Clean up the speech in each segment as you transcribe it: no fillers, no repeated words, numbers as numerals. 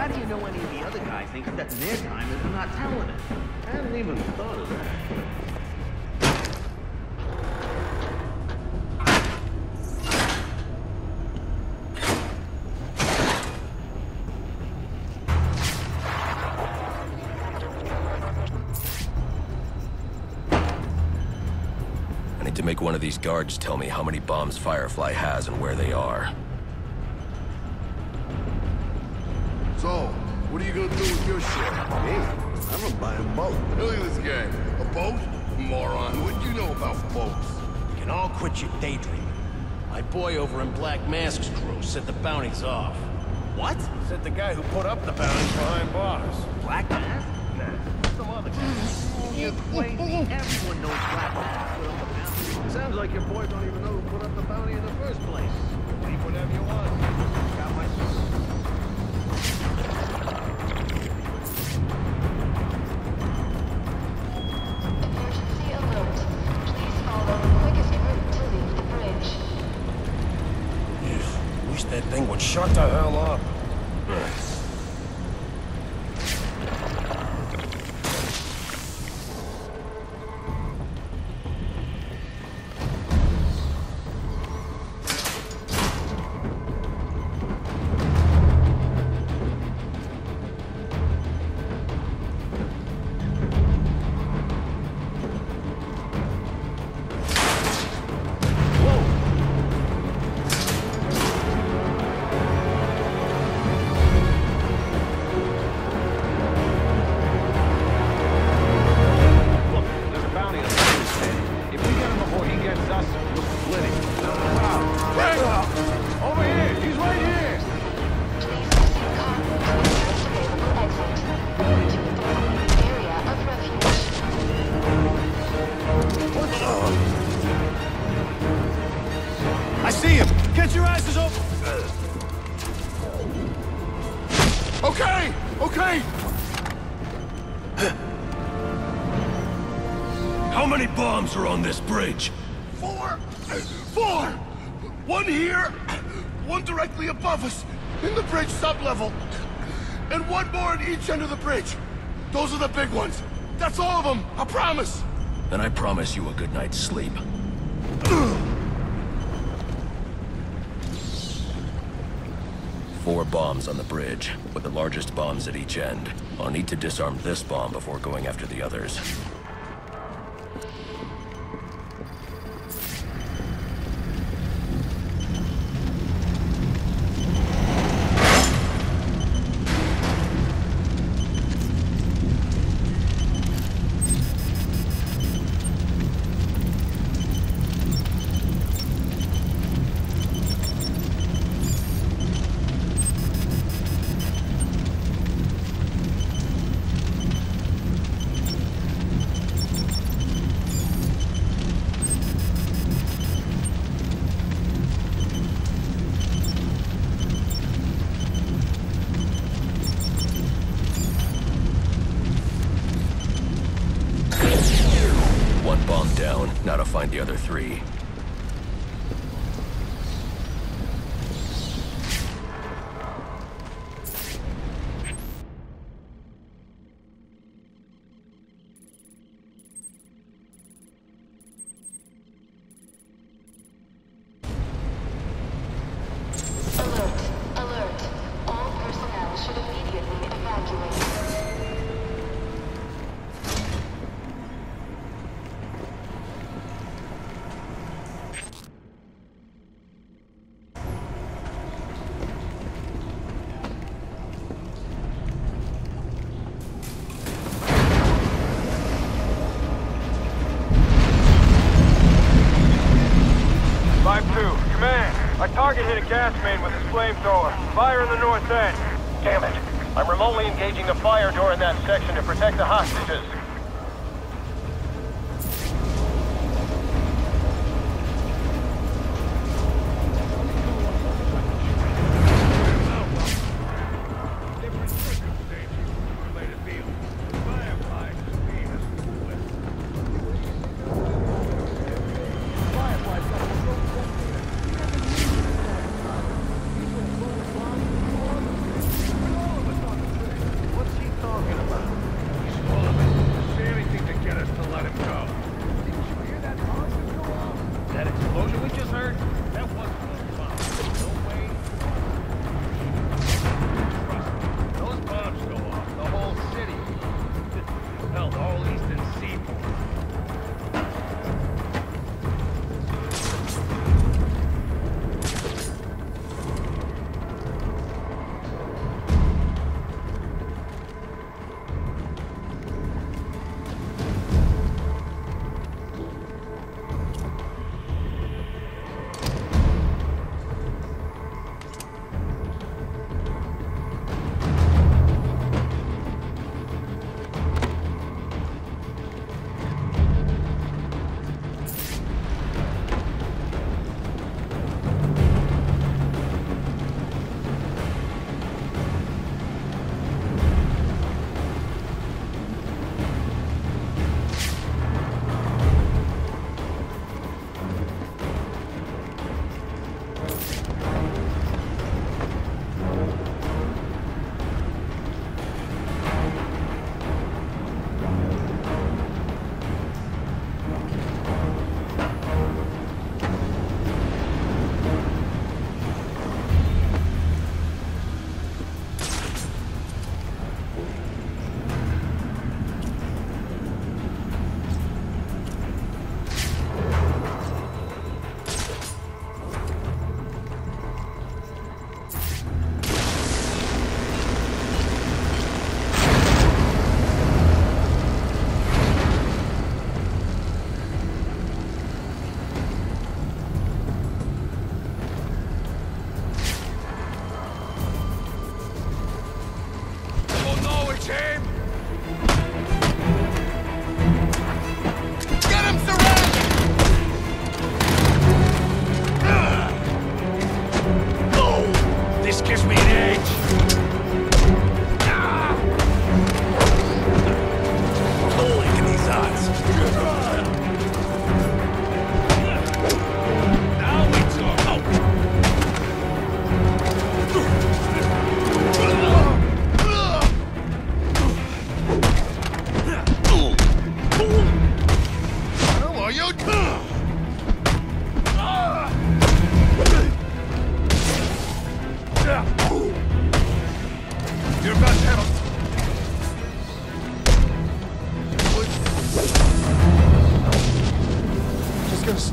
How do you know any of the other guys think that their time is not talented? I hadn't even thought of that. To make one of these guards tell me how many bombs Firefly has and where they are. So, what are you gonna do with your shit? Me? I'm gonna buy them both. Look at this guy. A boat? Moron, what do you know about boats? You can all quit your daydreaming. My boy over in Black Mask's crew said the bounty's off. What? Said the guy who put up the bounty's behind bars. Black Mask? Nah, some other guy. You're crazy. Everyone knows Black Mask put up the bounty. Sounds like your boys don't even know who put up the bounty in the first place. Think whatever you want. Got my... Emergency alert. Please follow the quickest route to leave the bridge. Wish that thing would shut the hell up. I see him! Get your asses up! Okay! Okay! How many bombs are on this bridge? Four! One here, one directly above us, in the bridge sublevel, and one more at each end of the bridge. Those are the big ones. That's all of them, I promise. Then I promise you a good night's sleep. 4 bombs on the bridge, with the largest bombs at each end. I'll need to disarm this bomb before going after the others. Now to find the other 3. Alert. All personnel should immediately evacuate. Command, our target hit a gas main with his flamethrower. Fire in the north end. Damn it. I'm remotely engaging the fire door in that section to protect the hostages.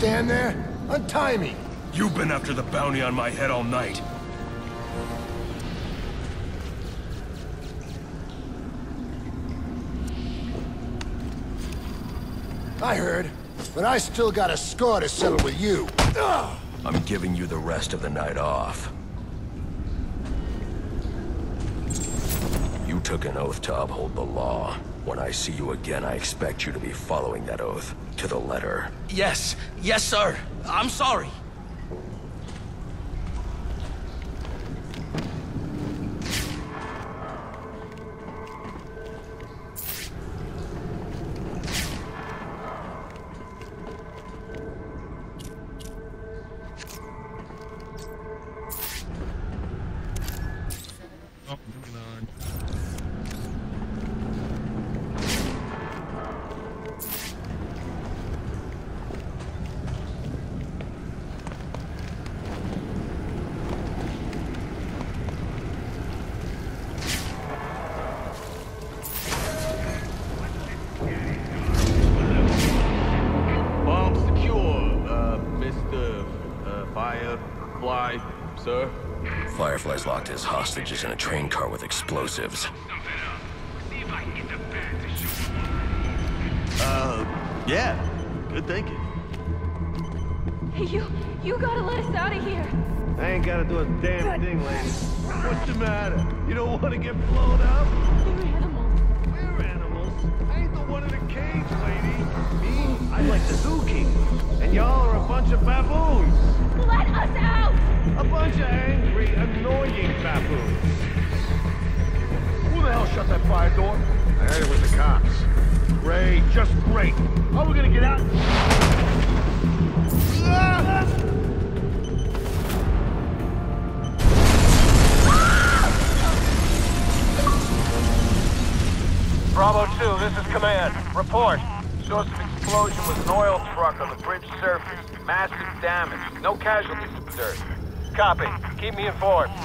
stand there? Untie me! You've been after the bounty on my head all night. I heard, but I still got a score to settle with you. Ugh! I'm giving you the rest of the night off. You took an oath to uphold the law. When I see you again, I expect you to be following that oath to the letter. Yes. Yes, sir. I'm sorry. Firefly, sir? Firefly's locked his hostages in a train car with explosives. Yeah. Good thinking. Hey, you gotta let us out of here. I ain't gotta do a damn thing, lady. What's the matter? You don't want to get blown up? They're animals. We're animals. I ain't the one in the cage, lady. Me? I'm like the Zoo King. And y'all are a bunch of baboons. Let us out! A bunch of angry, annoying baboons. Who the hell shut that fire door? I heard it was the cops. Great, just great. How are we gonna get out? Bravo 2, this is Command. Report. Source of explosion was an oil truck on the bridge surface. Massive damage. No casualties observed. Copy. Keep me informed.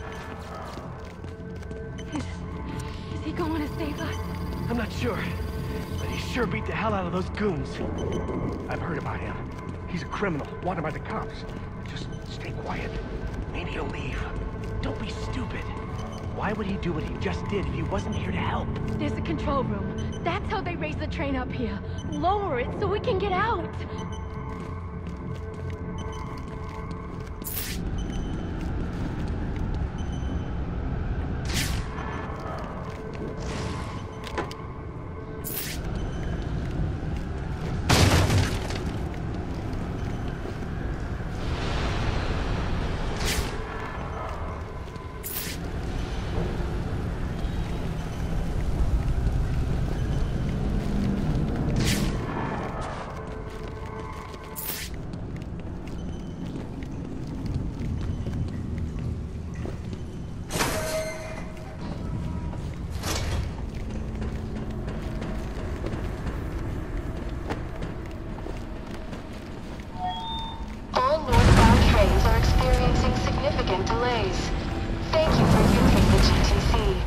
Is he going to save us? I'm not sure, but he sure beat the hell out of those goons. I've heard about him. He's a criminal, wanted by the cops. Just stay quiet. Maybe he'll leave. Don't be stupid. Why would he do what he just did if he wasn't here to help? There's a control room. That's how they raise the train up here. Lower it so we can get out. All northbound trains are experiencing significant delays. Thank you for using the GTC.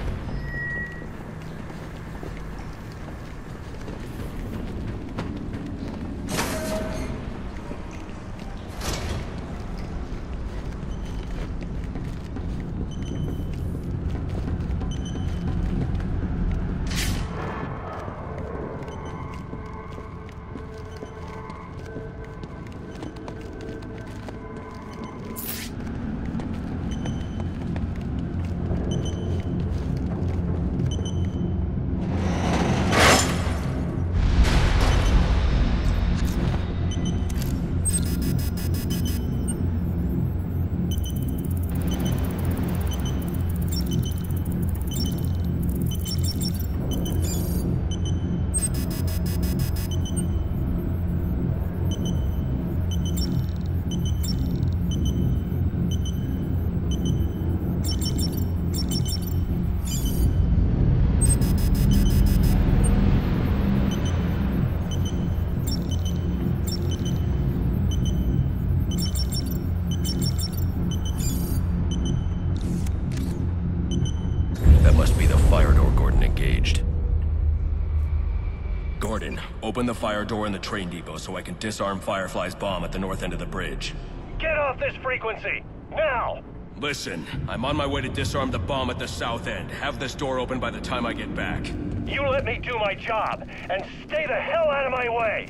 That must be the fire door Gordon engaged. Go Gordon, open the fire door in the train depot so I can disarm Firefly's bomb at the north end of the bridge. Get off this frequency! Now! Listen, I'm on my way to disarm the bomb at the south end. Have this door open by the time I get back. You let me do my job, and stay the hell out of my way!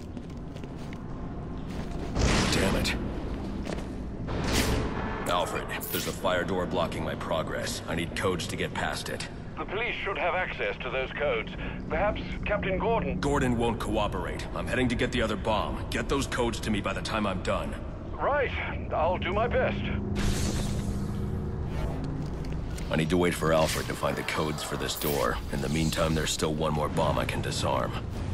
Damn it. Alfred, there's a fire door blocking my progress. I need codes to get past it. The police should have access to those codes. Perhaps Captain Gordon... Gordon won't cooperate. I'm heading to get the other bomb. Get those codes to me by the time I'm done. Right. I'll do my best. I need to wait for Alfred to find the codes for this door. In the meantime, there's still one more bomb I can disarm.